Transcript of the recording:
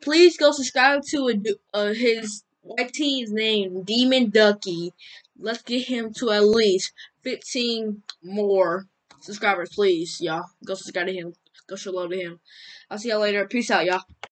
please go subscribe to his white team's name, Demon Ducky. Let's get him to at least 15 more subscribers, please, y'all. Go subscribe to him. Go show love to him. I'll see y'all later. Peace out, y'all.